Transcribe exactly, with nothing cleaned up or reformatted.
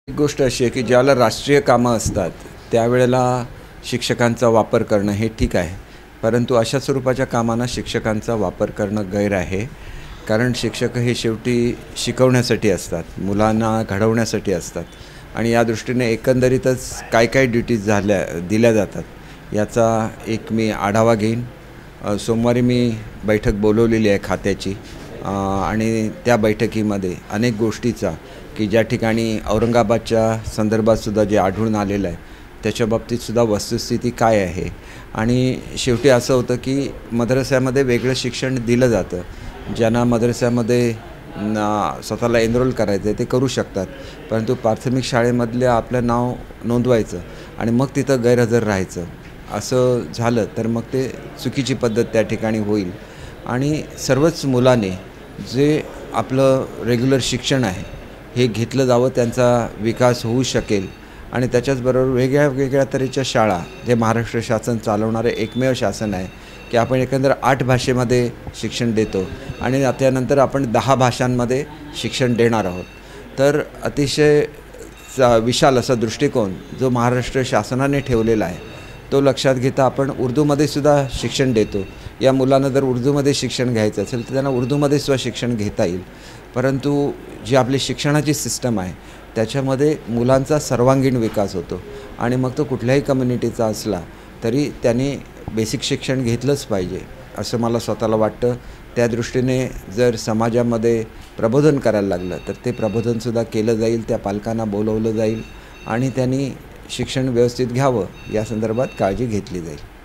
एक गोष्ट अशी आहे की ज्याला राष्ट्रीय कामं असतात त्यावेळेला शिक्षकांचा वापर करणं हे ठीक आहे. परंतु अशा स्वरूपाच्या कामांना शिक्षकांचा वापर करणं गैर आहे. कारण शिक्षक हे शेवटी शिकवण्यासाठी असतात, मुलांना घडवण्यासाठी असतात आणि या दृष्टीने एकंदरीतच काय काय ड्युटीज झाल्या दिल्या जातात याचा एक मी आढावा घेईन. अ, सोमवारी मी बैठक बोलवलेली आहे खात्याची अ, आणि त्या बैठकीमध्ये अनेक गोष्टीचा की ज्या ठिकाणी औरंगाबादच्या संदर्भातसुद्धा जे आढळून आलेलं आहे त्याच्या बाबतीतसुद्धा वस्तुस्थिती काय आहे. आणि शेवटी असं होतं की मद्रस्यामध्ये वेगळं शिक्षण दिलं जातं. ज्यांना मद्रस्यामध्ये ना स्वतःला एनरोल करायचं आहे ते करू शकतात. परंतु प्राथमिक शाळेमधलं आपलं नाव नोंदवायचं आणि मग तिथं गैरहजर राहायचं असं झालं तर मग ते चुकीची पद्धत त्या ठिकाणी होईल. आणि सर्वच मुलांनी जे आपलं रेग्युलर शिक्षण आहे हे घेतलं जावं, त्यांचा विकास होऊ शकेल. आणि त्याच्याचबरोबर वेगळ्या वेगळ्या तऱ्हेच्या शाळा जे महाराष्ट्र शासन चालवणारे एकमेव शासन आहे की आपण एकंदर आठ भाषेमध्ये शिक्षण देतो आणि त्यानंतर आपण दहा भाषांमध्ये शिक्षण देणार आहोत. तर अतिशय चा विशाल असा दृष्टिकोन जो महाराष्ट्र शासनाने ठेवलेला आहे तो लक्षात घेता आपण उर्दूमध्ये सुद्धा शिक्षण देतो. या मुलांना जर उर्दूमध्ये शिक्षण घ्यायचं असेल तर त्यांना उर्दूमध्ये सुद्धा शिक्षण घेता येईल. परंतु जी आपली शिक्षणाची सिस्टम आहे त्याच्यामध्ये मुलांचा सर्वांगीण विकास होतो आणि मग तो कुठल्याही कम्युनिटीचा असला तरी त्यांनी बेसिक शिक्षण घेतलंच पाहिजे असं मला स्वतःला वाटतं. त्या दृष्टीने जर समाजामध्ये प्रबोधन करायला लागलं तर ते प्रबोधनसुद्धा केलं जाईल, त्या पालकांना बोलवलं जाईल आणि त्यांनी शिक्षण व्यवस्थित घ्यावं या संदर्भात काळजी घेतली जाईल.